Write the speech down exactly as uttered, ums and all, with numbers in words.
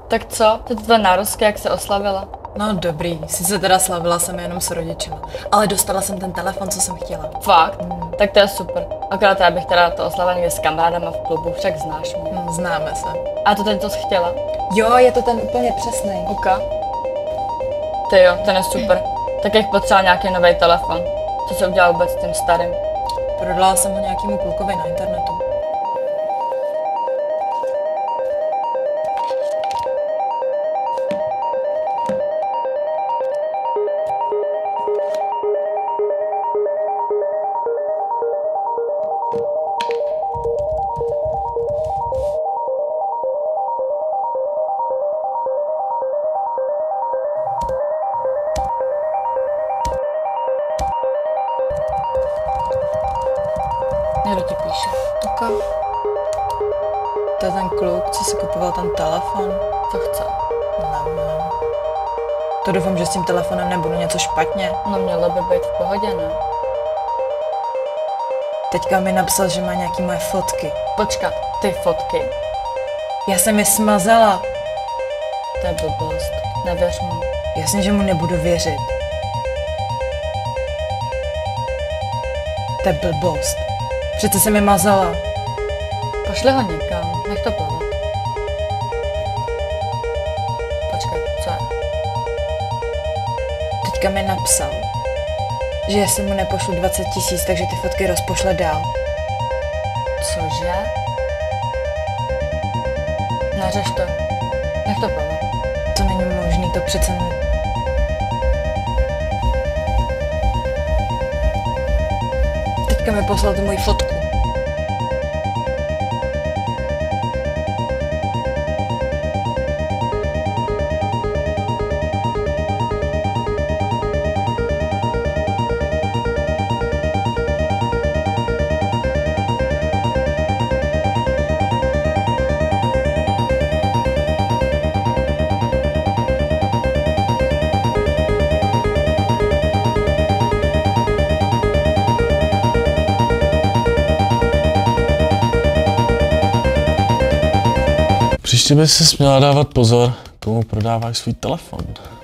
Tak co? Ty tvoje nározky, jak se oslavila? No dobrý, sice teda slavila jsem jenom s rodičema, ale dostala jsem ten telefon, co jsem chtěla. Fakt? Hmm. Tak to je super. Akorát já bych teda to oslavila někde s kamarádama v klubu, však znáš mě. Hmm, známe se. A to ten, co jsi chtěla? Jo, je to ten úplně přesný. Ok. Ty jo, ten je super. Tak jak potřeba nějaký nový telefon. Co se udělal vůbec s tím starým? Prodala jsem ho nějakému klukovi na internetu. Někdo ti píše. Ok. To je ten kluk, co si kupoval ten telefon. Co chce? Nevím. To doufám, že s tím telefonem nebudu něco špatně. No mělo by být v pohodě, ne? Teďka mi napsal, že má nějaký moje fotky. Počkat, ty fotky? Já jsem je smazala. To je blbost. Nevěř mu. Jasně, že mu nebudu věřit. To je blbost. Přece jsem je mazala. Pošli ho někam, nech to plavat. Počkej, co je? Teďka mi napsal, že jestli mu nepošlu dvacet tisíc, takže ty fotky rozpošle dál. Cože? Neřeš to. Nech to plavat. To není možný, to přece ne... Teďka mi poslal tu moji fotku. Příště by si směla dávat pozor, komu prodáváš svůj telefon.